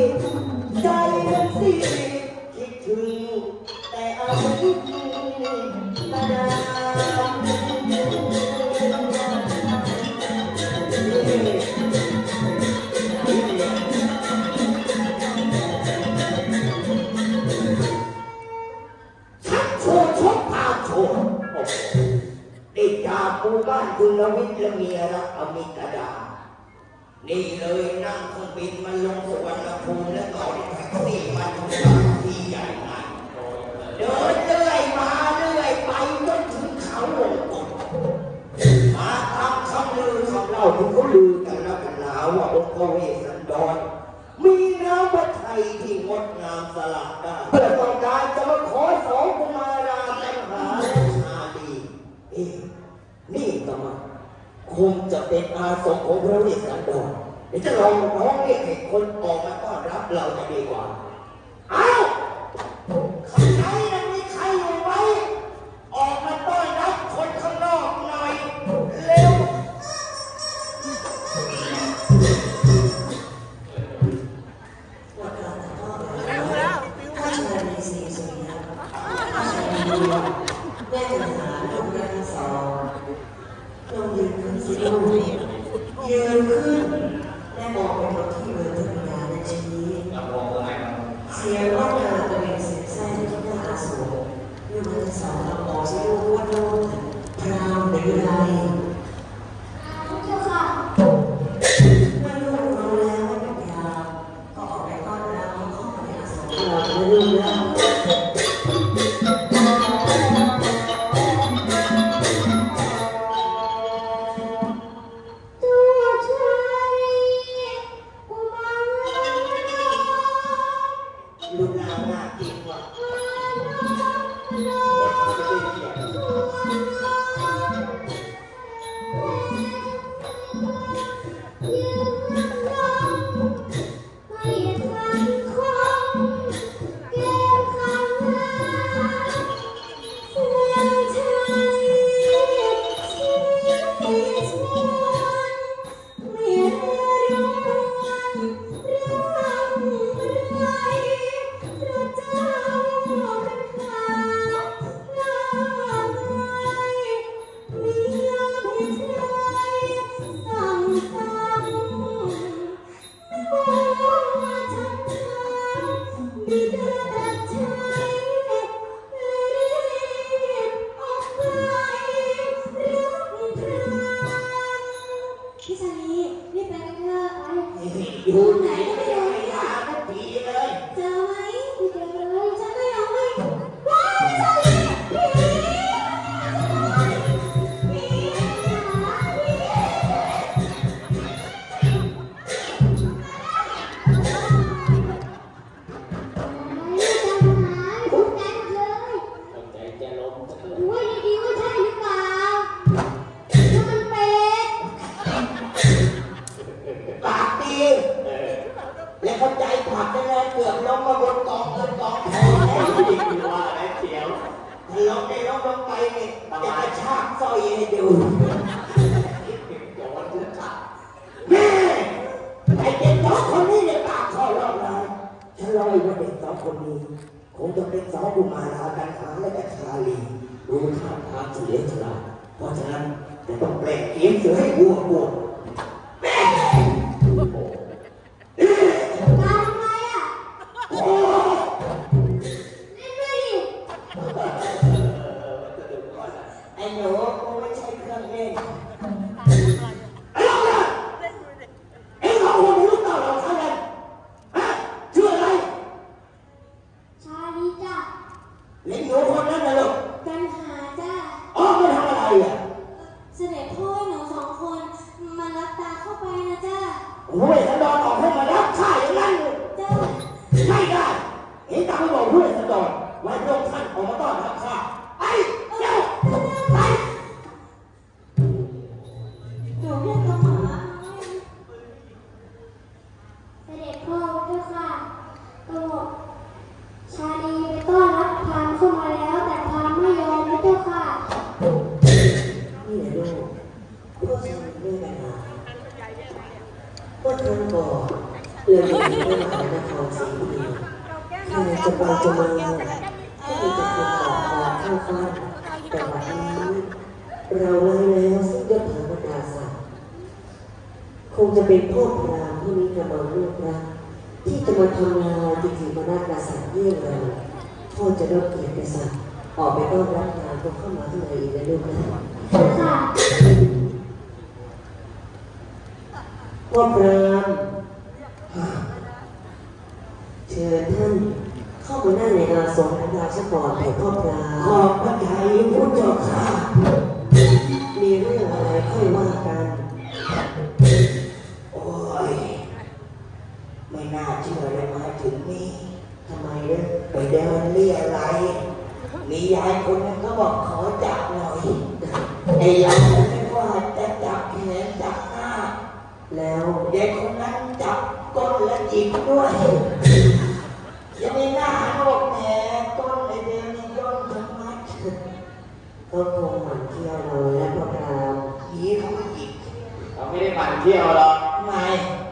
ใจนั้นสิคิดถึงแต่อาทิตย์ตาดาได้จากหมู่บ้านคุณลวิทย์และเมียรักอมิตดานี่เลยนั่งเครื่องบินมาลงสุวรรณภูมิและต่อด้วยแท็กซี่มาทำงานที่ใหญ่งานเดินเรื่อยมาเรื่อยไปจนถึงเขาวงกฏมาทำคำลือคำเล่าที่เขาลือกันแล้วกันหนาว่าองค์พระเวสสันดรมีน้ำพระทัยที่งดงามสลับได้เพื่อต้องการจะมาขอสองกุมาราจันหาและชาลีนี่ก็มาคงจะเป็นอาสมของพระเวสสันดรเดี๋ยวจะลองร้องเรียกให้คนออกมาต้อนรับเราจะดีกว่าเอ้าข้างในนั้นมีใครอยู่ไหมออกมาต้อนรับคนข้างนอกหน่อยเร็วถ้าชาลีสีสุริยะถ้าชาลีแม่จะหาลูกรักสองลงยืนขึ้นสิลูกยืนขึ้นและบอกไปหมดที่เบอร์ธรรมดาและชี้เสียงว่านาตัวเองเสียงแซ่ที่หน้าอาสูรลูกรักสองเราบอกสิลูกว่าลูกพรามหรือไรเจ้าค่ะเมื่อลูกรู้แล้วว่าเป็นยาก็ออกไปต้อนรับเขาเข้ามาในอาสมเราไม่รู้แล้วคงจะเป็นสองกุมารากันหาและก็ชาลีดูท่าทางเฉลียวฉลาดเพราะฉะนั้นจะต้องแปลงเกียงเสือให้วัวบวกแม่ทำไมอ่ะโอ้เล่นด้วยดิไอ้หนูกูไม่ใช่เครื่องเล่นไอ้เราเนี่ยไอ้เขาหัวลูกเต่าเราใช่ไหมชื่ออะไรชาลีจ้ะเล่นหนูคนนั้นนะลูกกันหาจ้ะอ๋อไม่ทำอะไรอ่ะเสด็จพ่อหนูสองคนมารับตาเข้าไปนะจ้ะโอ้ยสันดอนออกให้มารับข้าอย่างนั้นจ้ะไม่ได้เห็นตาไม่บอกเพื่อนสันดอนวันพระองค์ท่านออกมาต้อนรับข้าไปเจ้าไปหนูเรียกเขาหมาเสด็จพ่อเจ้าค่ะก็ชาลีไปต้อนรับพามเข้ามาแล้วแต่พามไม่ยอมนะเจ้าค่ะนี่แหละลูกพ่อฉันเรื่องปัญหาพ่อเธอบอกเลยอยู่ในมหานครศรีบุรีถ้าจะไปจะมาก็มีแต่คนขอเข้าฟังแต่วันนี้เราไล่แล้วซึ่งยศถาบรรดาศักดิ์คงจะเป็นพ่อพรามที่มีกระเบื้องลูกรักที่จะมาทำลายกิติมนาฏกษัตริย์เยี่ยงเราพ่อจะรับเกียรติกษัตริย์ออกไปต้อนรับงานก็เข้ามาข้างในอีกนะลูกนะพ่อพรามเชิญท่านเข้ามานั่งในอาสนะราชกรแต่พ่อพรามขอบพระทัยพุทธเจ้าค่ะมีเรื่องอะไรค่อยว่ากันโอ้ยไม่น่าเชื่อเลยมาถึงนี่ทำไมเนี่ยไปเดินเรียอะไรยมียายคนนึงเขาบอกขอจับหน่อยไอ้ยายไม่ว่าจะจับแขนจับหน้าแล้วเด็กคนนั้นจับก้นและจิกด้วยยังไม่น่าหันบอกแหมก้นไอ้เดียวนี่ย่นทั้งมัดก็คงหมั่นเที่ยวเราและพ่อพรามผีเขาก็จิกเราไม่ได้หมั่นเที่ยวหรอกไง